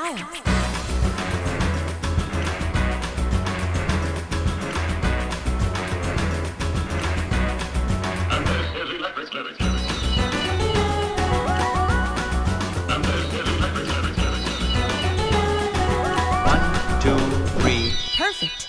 style. One, two, three. Perfect.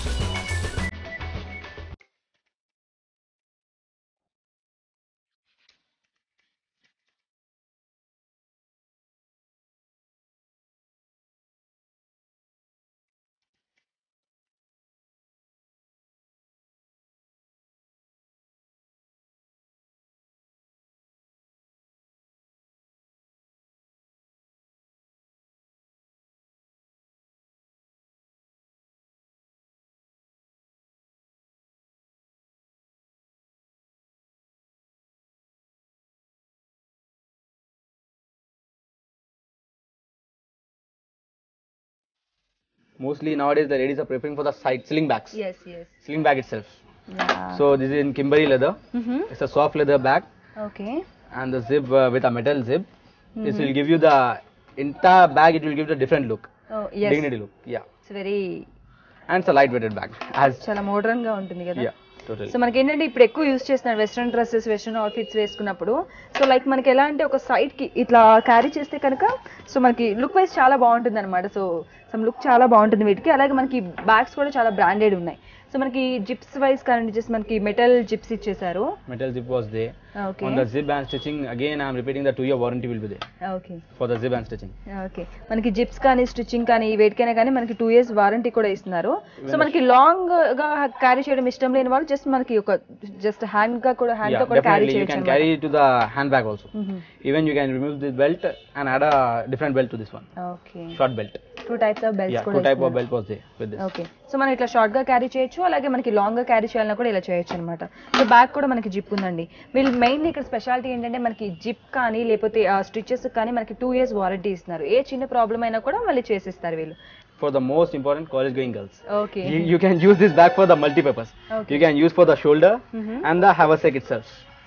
Mostly nowadays the ladies are preferring for the side sling bags. Yes, yes. Sling bag itself. Yeah. So this is in Kimberly leather. It's a soft leather bag Okay. and the zip with a metal zip. This will give you the entire bag. It will give the different look, Oh, yes. dignity look. Yeah, It's very and it's a lightweighted bag. As చాలా modern గా ఉంటుంది కదా. yeah, totally. So మనకి ఏంటంటే ఇప్పుడు ఎక్కువ use చేస్తున్నారు western dresses western outfits వేసుకున్నప్పుడు. సో లైక్ మనకి ఎలా అంటే ఒక సైడ్ కి ఇట్లా క్యారీ చేస్తే కనుక సో మనకి లుక్ వైజ్ చాలా బాగుంటుంది అనమాట. సో సమ్ లుక్ చాలా బాగుంటుంది వీటికి. అలాగే మనకి బ్యాగ్స్ కూడా చాలా బ్రాండెడ్ ఉన్నాయి. సో మనకి జిప్స్ వైజ్ కానీ జస్ట్ మనకి మెటల్ జిప్స్ ఇచ్చేసారు. Metal zip was there. Okay On the zip and stitching, again I am repeating the 2-year warranty will be there okay for the zip and stitching. Okay మనకి zips కానీ stitching కానీ వేటికైనా కానీ మనకి 2 years warranty కూడా ఇస్తున్నారు. So మనకి long గా క్యారీ చేయడం ఇష్టం లేని వాళ్ళు జస్ట్ మనకి ఒక జస్ట్ హ్యాండ్ గా కూడా హ్యాండ్ తో Yeah, కూడా క్యారీ definitely you can చేయొచ్చు. carry it to the handbag also. Even you can remove this belt and add a different belt to this one, okay short belt. 2 types of belts Yeah, కూడా 2 type of ఇస్తున్నారు. belt was there with this. Okay so మనం ఇట్లా short గా carry చేయొచ్చు, అలాగే మనకి long గా carry చేయాలన్నా కూడా ఇలా చేయొచ్చు అనమాట. సో బ్యాగ్ కూడా మనకి జిప్ ఉందండి. వీళ్ళు మెయిన్లీ ఇక్కడ స్పెషాలిటీ ఏంటంటే మనకి జిప్ కానీ లేకపోతే స్టిచెస్ కానీ మనకి 2 years వారంటీ ఇస్తున్నారు. ఏ చిన్న ప్రాబ్లం అయినా కూడా మళ్ళీ చేసిస్తారు వీళ్ళు. For the most important college going girls, okay you can use this bag for the multi-purpose. Okay. You can use for the shoulder and the haversack itself.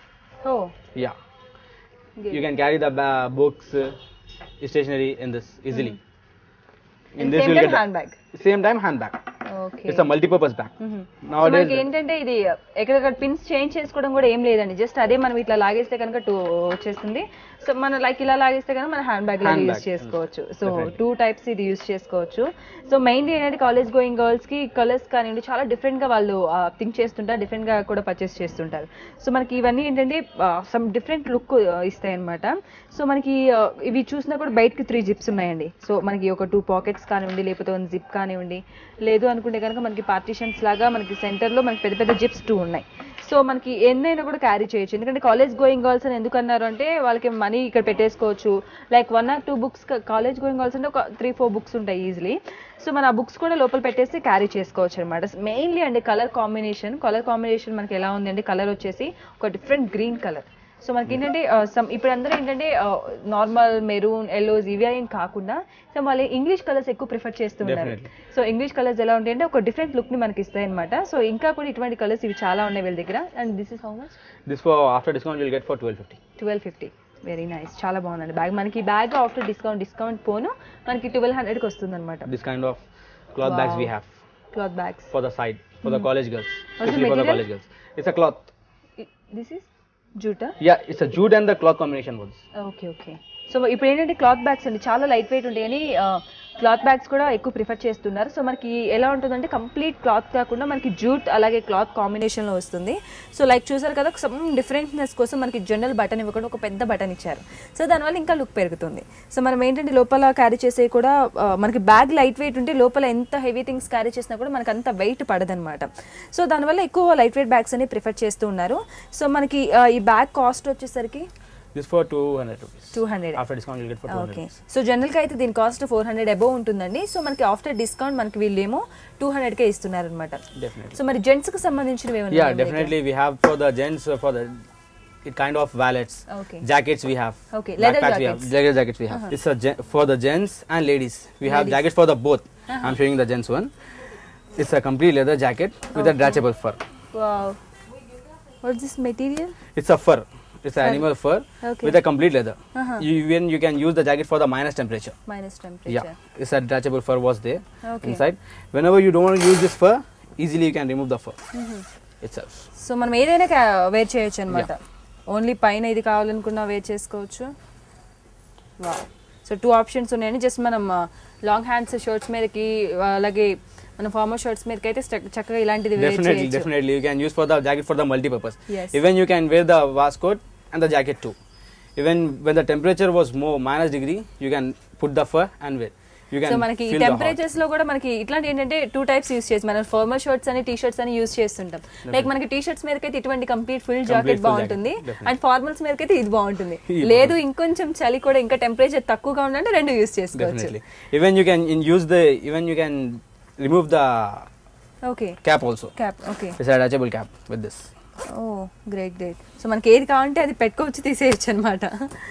Oh Yeah, you can carry the books, stationery in this easily. In this you'll get the handbag. same time handbag. Okay It's a multi-purpose bag. Nowadays, మనకి ఏంటంటే ఇది ఎక్కడెక్కడ pins change చేసుకోవడం కూడా ఏం లేదండి. Just అదే మనం ఇట్లా లాగేస్తే కనుక 2 వచ్చేస్తుంది. సో మనం లైక్ ఇలా లాగేస్తే కనుక మన హ్యాండ్ బ్యాగ్ లాగా యూజ్ చేసుకోవచ్చు. సో 2 types ఇది యూజ్ చేసుకోవచ్చు. సో మెయిన్లీ ఏంటంటే కాలేజ్ గోయింగ్ గర్ల్స్ కి కలర్స్ కానివ్వండి చాలా డిఫరెంట్ గా వాళ్ళు థింక్ చేస్తుంటారు, డిఫరెంట్ గా కూడా పర్చేస్ చేస్తుంటారు. సో మనకి ఇవన్నీ ఏంటంటే సమ్ డిఫరెంట్ లుక్ ఇస్తాయి అనమాట. సో మనకి ఇవి చూసినా కూడా బయటకి 3 జిప్స్ ఉన్నాయండి. సో మనకి ఒక 2 పాకెట్స్ కానివ్వండి లేకపోతే 1 జిప్ కానివ్వండి, లేదు అనుకుంటే కనుక మనకి పార్టీషన్స్ లాగా మనకి సెంటర్ లో మనకి పెద్ద పెద్ద జిప్స్ 2 ఉన్నాయి. సో మనకి ఎన్నైనా కూడా క్యారీ చేయొచ్చు. ఎందుకంటే కాలేజ్ గోయింగ్ గర్ల్స్ అని ఎందుకు అన్నారు అంటే వాళ్ళకి మనీ ఇక్కడ పెట్టేసుకోవచ్చు. Like 1 or 2 books college going girls అంటే ఒక 3-4 బుక్స్ ఉంటాయి ఈజీలీ. సో మన ఆ బుక్స్ కూడా లోపల పెట్టేసి క్యారీ చేసుకోవచ్చు అనమాట. మెయిన్లీ అండి కలర్ కాంబినేషన్ మనకి ఎలా ఉంది అంటే కలర్ వచ్చేసి ఒక డిఫరెంట్ గ్రీన్ కలర్. సో మనకి ఏంటంటే ఇప్పుడు అందరూ ఏంటంటే నార్మల్ మెరూన్ ఎల్లోస్ ఇవి ఏం కాకుండా సో వాళ్ళు ఇంగ్లీష్ కలర్స్ ఎక్కువ ప్రిఫర్ చేస్తున్నారు. సో ఇంగ్లీష్ కలర్స్ ఎలా ఉంటాయంటే ఒక డిఫరెంట్ లుక్ ని మనకి ఇస్తాయి అనమాట. సో ఇంకా కూడా ఇటువంటి కలర్స్ ఇవి చాలా ఉన్నాయి వీళ్ళ దగ్గర. And this is how much? this for after discount you'll get for 1250. 1250. Very nice, చాలా బాగుందండి బ్యాగ్. మనకి బ్యాగ్ ఆఫ్టర్ డిస్కౌంట్ పోను మనకి 1200కి వస్తుంది అనమాట. This kind of cloth bags we have cloth bags. for the side for the college girls, the especially for the material? college girls. It's a cloth. This is జూటా? Yeah, it's a jute and the cloth combination was. Okay okay. So ఇప్పుడు ఏంటంటే cloth bags అండి చాలా light weight ఉంటాయని cloth bags కూడా ఎక్కువ prefer చేస్తున్నారు. So మనకి ఎలా ఉంటుందంటే కంప్లీట్ క్లాత్ కాకుండా మనకి జూట్ అలాగే క్లాత్ కాంబినేషన్లో వస్తుంది. సో లైక్ చూసారు కదా సమ్ డిఫరెంట్నెస్ కోసం మనకి జనరల్ బటన్ ఇవ్వకుండా ఒక పెద్ద బటన్ ఇచ్చారు. సో దానివల్ల ఇంకా లుక్ పెరుగుతుంది. సో మనం ఏంటంటే లోపల క్యారీ చేసే కూడా మనకి బ్యాగ్ లైట్ వెయిట్ ఉంటే లోపల ఎంత హెవీ థింగ్స్ క్యారీ చేసినా కూడా మనకి అంత వెయిట్ పడదనమాట. సో దానివల్ల ఎక్కువ లైట్ వెయిట్ బ్యాగ్స్ అని ప్రిఫర్ చేస్తూ ఉన్నారు. సో మనకి ఈ బ్యాగ్ కాస్ట్ వచ్చేసరికి This for 200 rupees. 200. After discount you'll get for 200 okay. rupees. So జనరల్గా అయితే దీని కాస్ట్ 400 అబోవ్ ఉంటుందండి. సో మనకి ఆఫ్టర్ డిస్కౌంట్ మనకి వీళ్ళేమో 200కే ఇస్తున్నారు అనమాట. Definitely. సో మరి జెంట్స్ కి సంబంధించినవి ఏమన్నా Yeah, definitely we have for the gents for the it kind of wallets, Okay. jackets we have. Okay, leather backpacks we jackets. have, leather jackets we have. It's a for the gents and ladies. We have jackets for the both. I'm showing the gents one. It's a complete leather jacket with a detachable fur. Wow, what is this material? It's a fur. It's an animal fur Okay. with a complete leather. Even you can use the jacket for the minus temperature. Minus temperature. Yeah, it's a detachable fur was there Okay. inside. Whenever you don't want to use this fur, easily you can remove the fur itself. So మనం ఏదైనా wear చేయొచ్చు అనమాట. Only పైన ఇది కావాలనుకున్నా wear చేసుకోవచ్చు. Wow. So 2 options ఉన్నాయండి. Just మనం లాంగ్ హ్యాండ్స్ షర్ట్స్ మీదకి అలాగే మన ఫార్మల్ షర్ట్స్ మీదకి అయితే చక్కగా ఇలాంటిది వేర్ చేయొచ్చు. Definitely you can use for the jacket for the multi-purpose. Yes. Even you can wear the waistcoat and the jacket too. Even when the temperature was more minus degree, you can put the fur and wear. You can so మనకి feel the hot. Temperatures లో కూడా మనకి ఇట్లాంటి ఏంటంటే 2 types use చేసి మనం formal shirts అని T shirts అని యూస్ చేస్తుంటాం. లైక్ మనకి టీ షర్ట్స్ మీదకైతే ఇటువంటి కంప్లీట్ ఫుల్ జాకెట్ full బాగుంటుంది jacket, definitely. అండ్ ఫార్మల్స్ మీదకైతే ఇది బాగుంటుంది. లేదు ఇంకొంచెం చలి కూడా ఇంకా టెంపరేచర్ తక్కువగా ఉందంటే రెండు యూస్ చేసుకోవచ్చు. Definitely. Even you can you can remove the okay cap also. Cap. Okay. It's a detachable cap with this. Oh great great. So మనకి ఏది కావాలంటే అది పెట్టుకోవచ్చు, తీసేయచ్చు అనమాట.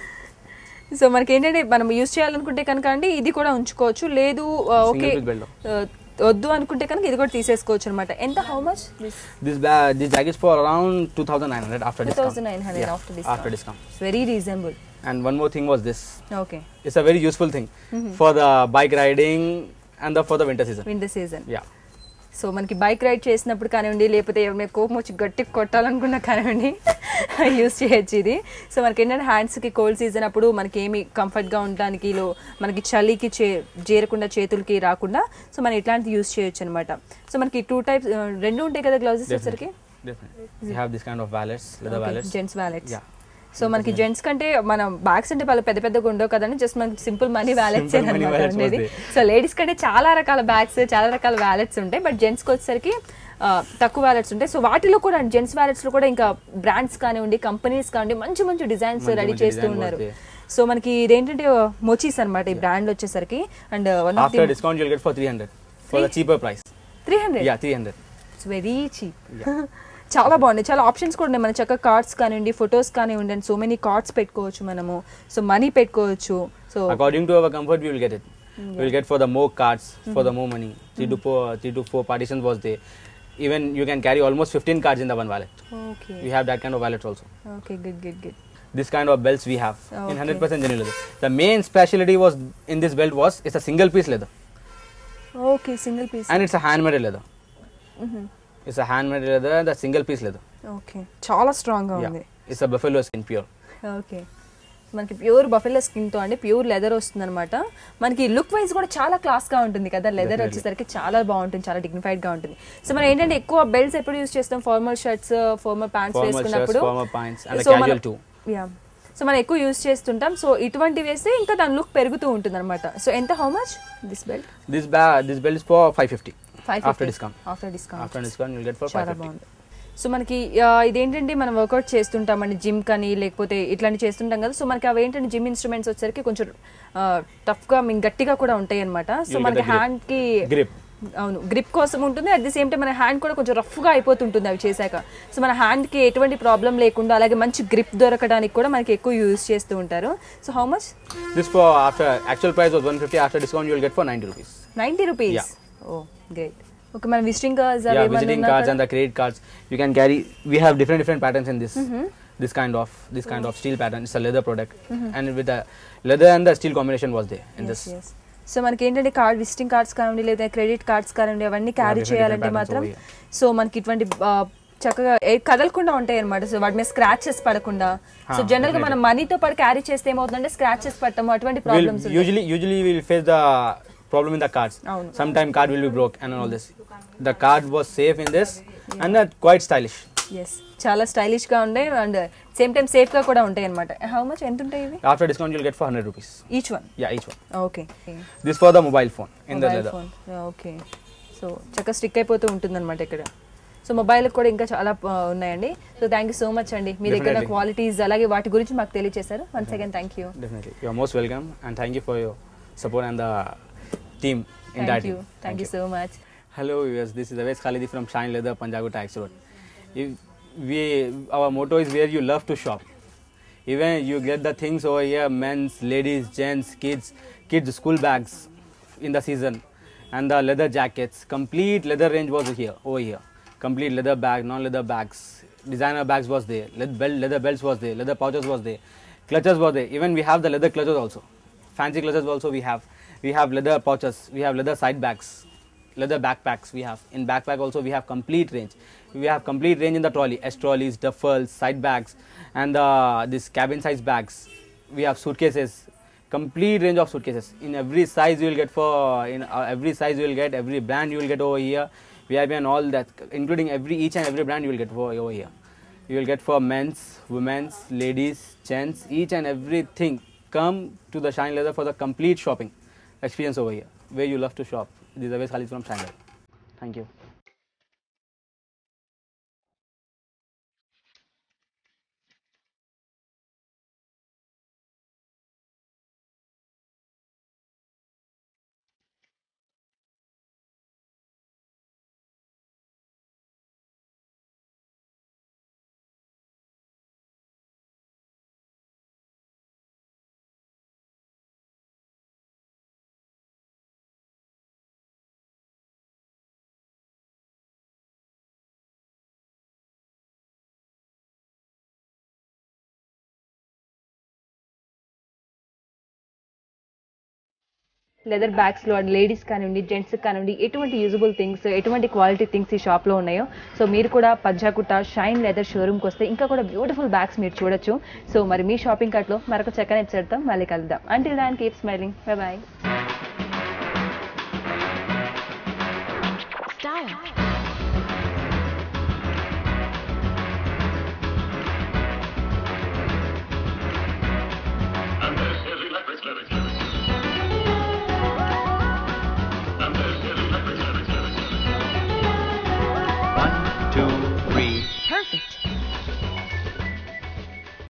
సో మనకి ఏంటంటే మనం యూస్ చేయాలనుకుంటే కనుక అండి ఇది కూడా ఉంచుకోవచ్చు. లేదు ఓకే Single piece belt. వద్దు అనుకుంటే కనుక ఇది కూడా తీసేసుకోవచ్చు అనమాట. ఎంత how much This jacket is for around 2,900 after discount. 2,900 Yeah, after discount. After discount. It's very reasonable. And one more thing was this. Okay. It's a very useful thing for the bike riding and for the winter season. Winter season. Yeah. So మనకి bike ride చేసినప్పుడు కానివ్వండి, లేకపోతే ఎవరైనా కోపం వచ్చి గట్టి కొట్టాలనుకున్నా కానివ్వండి use చేయొచ్చు ఇది. సో మనకి ఏంటంటే హ్యాండ్స్కి కోల్డ్ సీజన్ అప్పుడు మనకి ఏమి కంఫర్ట్గా ఉండడానికి మనకి చలికి చేరకుండా చేతులకి రాకుండా సో మనం ఇట్లాంటివి యూస్ చేయొచ్చు అనమాట. సో మనకి 2 టైప్స్ రెండు ఉంటాయి కదా గ్లౌజెస్ వచ్చరికి. Definitely. We have this kind of wallets, leather wallets. Gents wallets. Yeah. So మనకి జెంట్స్ కంటే మనం బ్యాగ్స్ అంటే వాళ్ళు పెద్ద పెద్దగా ఉండవు కదండి, జస్ట్ మనకి simple money wallets Simple money wallets అనేది. was there. సో లేడీస్ కంటే చాలా రకాల బ్యాగ్స్ చాలా రకాల వ్యాలెట్స్ ఉంటాయి, బట్ జెంట్స్కి వచ్చేసరికి తక్కువ వ్యాలెట్స్ ఉంటాయి. సో వాటిలో కూడా జెంట్స్ వ్యాలెట్స్ లో కూడా ఇంకా బ్రాండ్స్ కానివ్వండి, కంపెనీస్ కానివ్వండి మంచి మంచి డిజైన్స్ రెడీ చేస్తూ ఉన్నారు. సో మనకి ఇదేంటంటే మోచీస్ అన్నమాట ఈ బ్రాండ్ వచ్చేసరికి. And After discount you'll get for 300 for the cheaper price. 300. Yeah, 300. It's very cheap. చాలా బాగుంది. చాలా ఆప్షన్స్ కూడా ఉన్నాయి. మన చక్కగా కార్డ్స్ కానివ్వండి, ఫొటోస్ కానివ్వండి, అండ్ సో మెనీ కార్డ్స్ పెట్టుకోవచ్చు మనము. సో మనీ పెట్టుకోవచ్చు. So According to our comfort we will get it. We will get for the more cards, for the more money. 3 to 4 partitions was there. Even you can carry almost 15 cards in the one wallet. Okay. We have that kind of wallets also. Okay good good good. This kind of belts we have in Okay. 100% genuine leather. The main speciality was in this belt was it's a single piece leather okay single piece. and it's a handmade leather. It's a handmade leather, the single piece leather. Okay చాలా strong గా Yeah. ఉంది. It's a buffalo skin pure. Okay. మనకి pure buffalo skin తో అండి pure leather వస్తుంది అనమాట. మనకి look wise కూడా చాలా క్లాస్ గా ఉంటుంది కదా లెదర్ వచ్చేసరికి, చాలా బాగుంటుంది, చాలా డిగ్నిఫైడ్ గా ఉంటుంది. సో మనం ఏంటంటే ఎక్కువ బెల్ట్స్ ఎప్పుడు యూస్ చేస్తాం, formal shirts formal pants Formal shirts, వేసుకున్నప్పుడు. formal pants and a So casual too. Yeah. So మనం ఎక్కువ యూస్ చేస్తుంటాం. సో ఇటువంటి వేస్తే ఇంకా దాని లుక్ పెరుగుతూ ఉంటుంది అనమాట. సో ఎంత how much this belt? This belt is for 550. 550 After discount. After discount. After discount you'll get for చాలా 550. బాగుంది. సో మనకి ఇదేంటంటే మనం వర్కౌట్ చేస్తుంటామండి జిమ్ కానీ లేకపోతే ఇట్లాంటి చేస్తుంటాం కదా. సో మనకి అవి ఏంటంటే జిమ్ ఇన్స్ట్రుమెంట్స్ వచ్చేసరికి కొంచెం టఫ్ గా మీకు గట్టిగా కూడా ఉంటాయి అనమాట. సో You'll మనకి get the grip. హ్యాండ్ కి Grip. అవును గ్రిప్ కోసం ఉంటుంది. అట్ ది సేమ్ టైం మన హ్యాండ్ కూడా కొంచెం రఫ్ గా అయిపోతుంటుంది అవి చేశాక. సో మన హ్యాండ్ కి ఎటువంటి ప్రాబ్లం లేకుండా అలాగే మంచి గ్రిప్ దొరకడానికి కూడా మనకి ఎక్కువ యూజ్ చేస్తూ ఉంటారు. So how much? This for after actual price was 150. After discount you'll get for 90 rupees. 90 rupees. Yeah. Oh great. Okay. మన visiting cards Yeah, visiting cards and the credit cards you can carry. We have different patterns in this. This kind of steel pattern. It's a leather product and with the leather and the steel combination was there in this. So మనకి ఏంటంటే card visiting cards కానివ్వండి లేదా credit cards కానివ్వండి అవన్నీ carry different చేయాలంటే patterns మాత్రం over here. సో మనకి ఇటువంటి చక్కగా కదలకుండా ఉంటాయి అనమాట. సో వాటి మీద స్క్రాచెస్ పడకుండా. సో జనరల్ గా మనం మనీతో పాటు క్యారీ చేస్తే ఏమవుతుందంటే స్క్రాచెస్ పడటం అటువంటి problems Usually we'll face the problem in the cards. Sometime card will be broke and all this. The card was safe in this and quite stylish. Yes చాలా stylish గా ఉంటాయి అండ్ సేమ్ టైం సేఫ్ గా కూడా ఉంటాయి అనమాట. How much ఎంత ఉంటాయి ఇవి? After discount you'll get for 100 rupees. Each one. Yeah, each one. ఓకే. This for the mobile phone in the leather. Okay. So చక్కగా స్టిక్ అయిపోతూ ఉంటుంది అనమాట ఇక్కడ. సో మొబైల్ కూడా ఇంకా చాలా ఉన్నాయండి. So thank you so much అండి మీ దగ్గర క్వాలిటీస్ అలాగే వాటి గురించి మాకు తెలియజేశారు. Once again thank you. Definitely. You are most welcome and thank you for your support and the team in that. Thank you so much. Hello viewers, this is Aves Khalidi from Shine Leather, Panjagu Tax Road. Our motto is where you love to shop. Even you get the things over here, men's, ladies, gents, kids school bags in the season and the leather jackets. Complete leather range was over here. Complete leather bag, non-leather bags, designer bags was there, leather belts was there, leather pouches was there, clutches were there. Even we have the leather clutches also. Fancy clutches also we have. We have leather pouches, we have leather side bags, leather backpacks we have. In backpack also we have complete range. We have complete range in the trolley, S trolleys, duffels, side bags, and this cabin size bags. We have suitcases, complete range of suitcases. In every size you will get every size you will get, every brand you will get over here. We have and all that, including each and every brand you will get over here. You will get for men's, women's, ladies, gents, each and everything. Come to the Shine Leather for the complete shopping experience over here, where you love to shop. This is Awais Khalid from Shine Leather. Thank you. Leather bags లో ladies కానివ్వండి, gents కానివ్వండి, ఎటువంటి usable things, ఎటువంటి quality things ఈ shop లో ఉన్నాయో. So మీరు కూడా పంజాగుట్ట షైన్ లెదర్ షోరూమ్కి వస్తే ఇంకా కూడా బ్యూటిఫుల్ బ్యాగ్స్ మీరు చూడొచ్చు. సో మరి మీ షాపింగ్ కార్ట్ లో మరొక చక్కని ఎపిసోడ్తో మళ్ళీ కలుద్దాం. Until then keep smiling. Bye bye. Style.